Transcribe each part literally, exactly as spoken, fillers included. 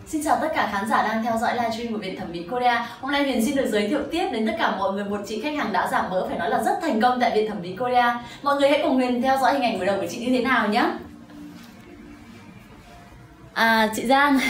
Xin chào tất cả khán giả đang theo dõi livestream của Viện Thẩm mỹ Korea. Hôm nay Huyền xin được giới thiệu tiếp đến tất cả mọi người một chị khách hàng đã giảm mỡ phải nói là rất thành công tại Viện Thẩm mỹ Korea. Mọi người hãy cùng Huyền theo dõi hình ảnh buổi đầu của chị như thế nào nhé. À, chị Giang,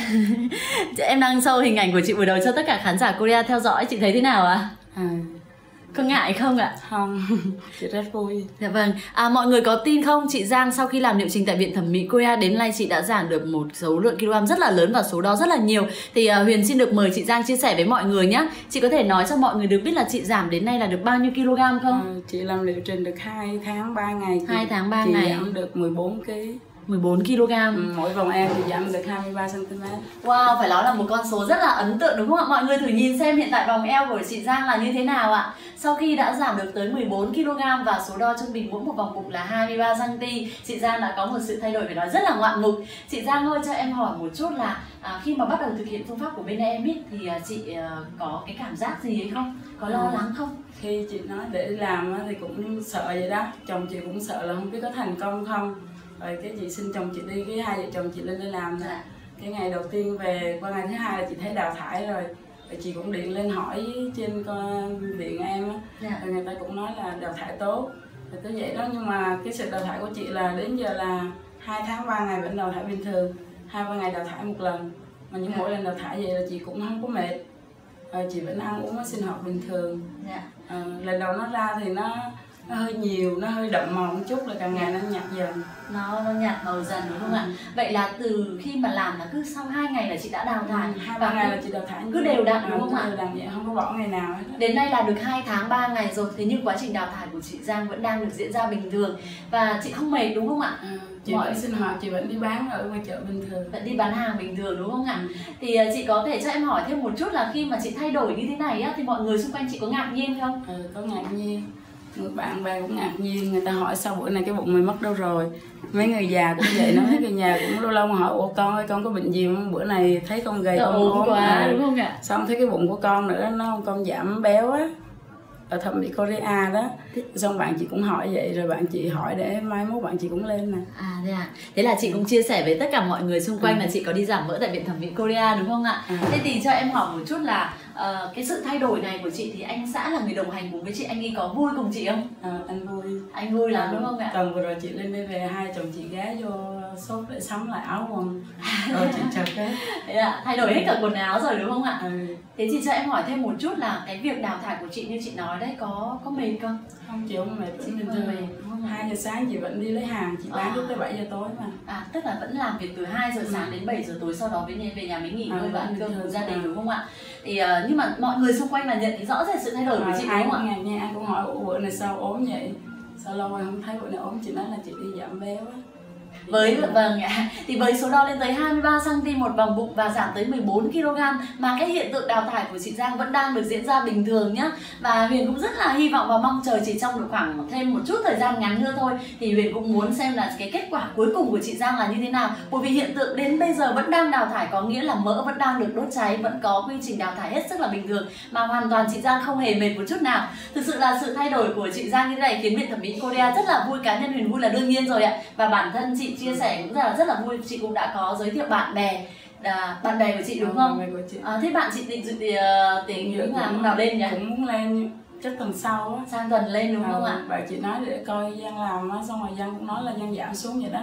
em đang show hình ảnh của chị buổi đầu cho tất cả khán giả Korea theo dõi. Chị thấy thế nào ạ? À? À. Có ngại không ạ? Không, chị rất vui. Dạ vâng. À, mọi người có tin không? Chị Giang sau khi làm liệu trình tại Viện Thẩm mỹ Korea đến nay chị đã giảm được một số lượng kg rất là lớn và số đó rất là nhiều. Thì uh, Huyền xin được mời chị Giang chia sẻ với mọi người nhé. Chị có thể nói cho mọi người được biết là chị giảm đến nay là được bao nhiêu kg không? À, chị làm liệu trình được hai tháng ba ngày. hai tháng ba chị ngày. Chị giảm được mười bốn ki lô gam. mười bốn ki lô gam. Ừ, mỗi vòng eo thì giảm được hai mươi ba xăng ti mét. Wow, phải nói là một con số rất là ấn tượng đúng không ạ? Mọi người thử nhìn xem hiện tại vòng eo của chị Giang là như thế nào ạ? Sau khi đã giảm được tới mười bốn ki lô gam và số đo trung bình mỗi một vòng bụng là hai mươi ba xăng ti mét, chị Giang đã có một sự thay đổi phải nói rất là ngoạn mục. Chị Giang ơi, cho em hỏi một chút là à, khi mà bắt đầu thực hiện phương pháp của bên em ý, thì à, chị à, có cái cảm giác gì hay không? Có lo lắng không? Khi chị nói để làm thì cũng sợ vậy đó. Chồng chị cũng sợ là không biết có thành công không. Rồi cái chị xin chồng chị đi, cái hai vợ chồng chị lên đây làm. Dạ. Cái ngày đầu tiên về, qua ngày thứ hai là chị thấy đào thải rồi. Rồi chị cũng điện lên hỏi trên viện em á. Dạ. Rồi người ta cũng nói là đào thải tốt. Rồi tới vậy đó, nhưng mà cái sự đào thải của chị là đến giờ là hai tháng ba ngày vẫn đào thải bình thường, hai ba ngày đào thải một lần. Mà những dạ. mỗi lần đào thải vậy là chị cũng không có mệt. Rồi chị vẫn ăn uống sinh hoạt bình thường. Dạ. À, lần đầu nó ra thì nó nó hơi nhiều, nó hơi đậm màu một chút, là càng ngày nó nhạt dần, nó, nó nhạt màu dần đúng không ừ. ạ? Vậy là từ khi mà làm là cứ sau hai ngày là chị đã đào thải, ừ, hai ba ngày là chị đào thải cứ đều đặn đúng không ạ? Đều đặn vậy, không có bỏ ngày nào hết. Đến nay là được hai tháng ba ngày rồi, thế nhưng quá trình đào thải của chị Giang vẫn đang được diễn ra bình thường và chị không mệt đúng không ạ? Ừ, chị Mọi... vẫn sinh hoạt, chị vẫn đi bán ở ngoài chợ bình thường, vẫn đi bán hàng bình thường đúng không ạ? Ừ. Thì chị có thể cho em hỏi thêm một chút là khi mà chị thay đổi như thế này á, thì mọi người xung quanh chị có ngạc nhiên không? Ừ, có ngạc nhiên. Bạn bè cũng ngạc nhiên, người ta hỏi sao bữa này cái bụng mày mất đâu rồi. Mấy người già cũng vậy, nói mấy người già cũng lâu lâu mà hỏi ủa con ơi con có bệnh gì không, bữa này thấy con gầy con ốm quá à. Đúng không ạ? Xong thấy cái bụng của con nữa, nó con giảm béo á ở Thẩm mỹ Korea đó. Xong bạn chị cũng hỏi vậy, rồi bạn chị hỏi để mai mốt bạn chị cũng lên nè. À thế à? Thế là chị cũng chia sẻ với tất cả mọi người xung quanh ừ. là chị có đi giảm mỡ tại Viện Thẩm mỹ Korea đúng không ạ? À. Thế thì cho em hỏi một chút là uh, cái sự thay đổi này của chị thì anh xã là người đồng hành cùng với chị, anh ấy có vui cùng chị không? À, anh vui. Anh vui lắm à, đúng không ạ? Tuần vừa rồi chị lên đây về, hai chồng chị ghé vô shop để sắm lại áo quần. Rồi chị chợt cái thế à, thay đổi hết cả quần áo rồi đúng không ạ? Ừ. Thế chị cho em hỏi thêm một chút là cái việc đào thải của chị như chị nói đấy có có mệt không? Không, chị không mệt, vẫn bình thường. hai giờ sáng chị vẫn đi lấy hàng, chị bán lúc à. tới bảy giờ tối mà. À, tức là vẫn làm việc từ hai giờ sáng ừ. đến bảy giờ tối, sau đó về về nhà mới nghỉ ngơi à, và ăn cơm cùng gia đình đúng không ạ? Thì uh, nhưng mà mọi người xung quanh là nhận thấy rõ rệt sự thay đổi à, của chị đúng không ạ? Ngày nha, ai cũng hỏi bữa này sao ốm vậy? Sao lâu rồi không thấy bữa này ốm, chị nói là chị đi giảm béo á. Với vâng ạ, thì với số đo lên tới hai mươi ba xăng ti mét một vòng bụng và giảm tới mười bốn ki lô gam mà cái hiện tượng đào thải của chị Giang vẫn đang được diễn ra bình thường nhá. Và Huyền cũng rất là hy vọng và mong chờ chỉ trong được khoảng thêm một chút thời gian ngắn nữa thôi thì Huyền cũng muốn xem là cái kết quả cuối cùng của chị Giang là như thế nào. Bởi vì hiện tượng đến bây giờ vẫn đang đào thải có nghĩa là mỡ vẫn đang được đốt cháy, vẫn có quy trình đào thải hết sức là bình thường mà hoàn toàn chị Giang không hề mệt một chút nào. Thực sự là sự thay đổi của chị Giang như thế này khiến Viện Thẩm mỹ Korea rất là vui, cá nhân Huyền vui là đương nhiên rồi ạ. Và bản thân chị chia sẻ cũng rất là rất là vui, chị cũng đã có giới thiệu bạn bè à, bạn bè của chị đúng không? Của chị. À, thế bạn chị định dự thì uh, tính những làm nào lên nhỉ? Cũng muốn lên chắc tuần sau á, sang tuần lên đúng à, không ạ? Bạn chị nói để coi Giang làm á, xong rồi Giang cũng nói là Giang giảm xuống vậy đó.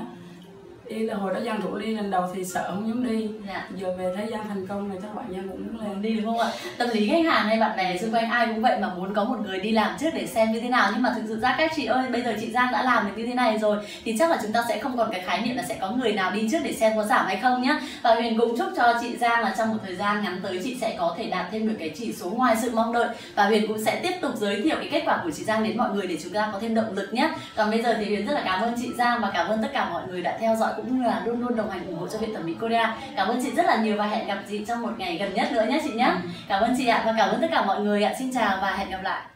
Đi là hồi đó Giang rủ đi lần đầu thì sợ không dám đi. Dạ. Giờ về thấy Giang thành công này, các bạn Giang cũng muốn lên đi đúng không ạ? Tâm lý khách hàng hay bạn bè xung quanh ai cũng vậy mà muốn có một người đi làm trước để xem như thế nào. Nhưng mà thực sự ra các chị ơi, bây giờ chị Giang đã làm được như thế này rồi thì chắc là chúng ta sẽ không còn cái khái niệm là sẽ có người nào đi trước để xem có giảm hay không nhá. Và Huyền cũng chúc cho chị Giang là trong một thời gian ngắn tới chị sẽ có thể đạt thêm được cái chỉ số ngoài sự mong đợi. Và Huyền cũng sẽ tiếp tục giới thiệu cái kết quả của chị Giang đến mọi người để chúng ta có thêm động lực nhé. Còn bây giờ thì Huyền rất là cảm ơn chị Giang và cảm ơn tất cả mọi người đã theo dõi cũng như là luôn luôn đồng hành ủng hộ cho Viện Thẩm mỹ Korea. Cảm ơn chị rất là nhiều và hẹn gặp chị trong một ngày gần nhất nữa nhé chị nhé. Cảm ơn chị ạ và cảm ơn tất cả mọi người ạ. Xin chào và hẹn gặp lại.